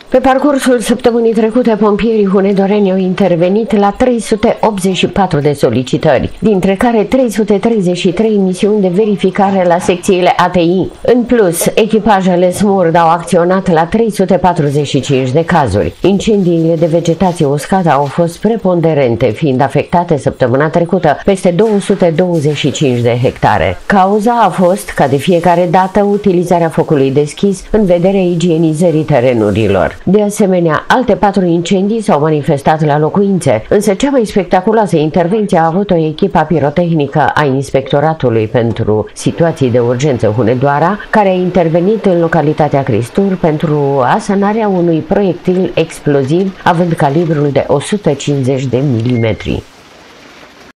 Pe parcursul săptămânii trecute, pompierii hunedoreni au intervenit la 384 de solicitări, dintre care 333 misiuni de verificare la secțiile ATI. În plus, echipajele SMURD au acționat la 345 de cazuri. Incendiile de vegetație uscată au fost preponderente, fiind afectate săptămâna trecută peste 225 de hectare. Cauza a fost, ca de fiecare dată, utilizarea focului deschis în vederea igienizării terenurilor. De asemenea, alte 4 incendii s-au manifestat la locuințe, însă cea mai spectaculoasă intervenție a avut o echipă pirotehnică a Inspectoratului pentru Situații de Urgență Hunedoara, care a intervenit în localitatea Cristur pentru asanarea unui proiectil exploziv având calibrul de 150 de milimetri.